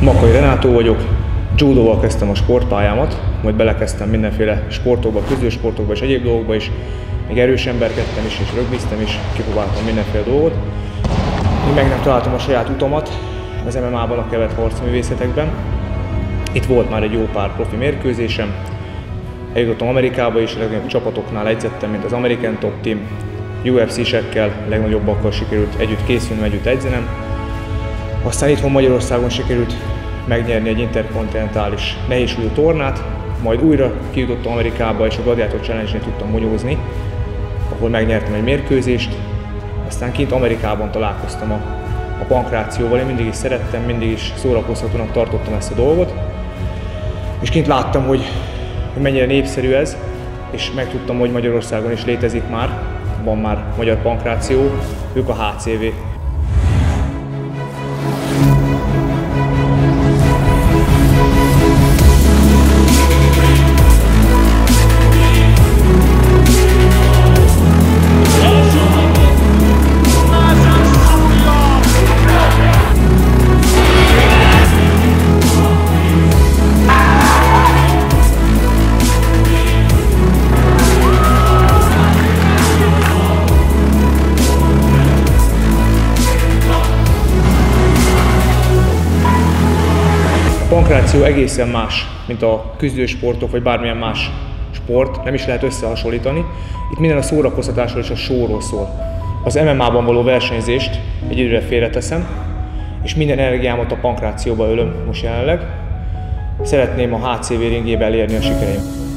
Makkai Renátó vagyok, judóval kezdtem a sportpályámat, majd belekezdtem mindenféle sportokba, küzdősportokba és egyéb dolgokba is. Még erős emberkedtem is, és rögbiztem is, kipróbáltam mindenféle dolgot. Még meg nem találtam a saját utamat az MMA-ban, a kevert harcművészetekben. Itt volt már egy jó pár profi mérkőzésem. Eljutottam Amerikába is, a legnagyobb csapatoknál edzettem, mint az American Top Team, UFC-sekkel, a legnagyobbakkal sikerült együtt készülnem, együtt edzenem. Aztán itthon Magyarországon sikerült megnyerni egy interkontinentális nehézsúlyú tornát, majd újra kijutottam Amerikába, és a Gladiator Challenge-nél tudtam monyózni, ahol megnyertem egy mérkőzést. Aztán kint Amerikában találkoztam a pankrációval, én mindig is szerettem, mindig is szórakoztatónak tartottam ezt a dolgot. És kint láttam, hogy mennyire népszerű ez, és megtudtam, hogy Magyarországon is létezik már, van már magyar pankráció, ők a HCV. A pankráció egészen más, mint a küzdősportok vagy bármilyen más sport, nem is lehet összehasonlítani. Itt minden a szórakoztatásról és a showról szól. Az MMA-ban való versenyzést egy időre félreteszem, és minden energiámat a pankrációba ölöm most jelenleg. Szeretném a HCV ringébe elérni a sikereim.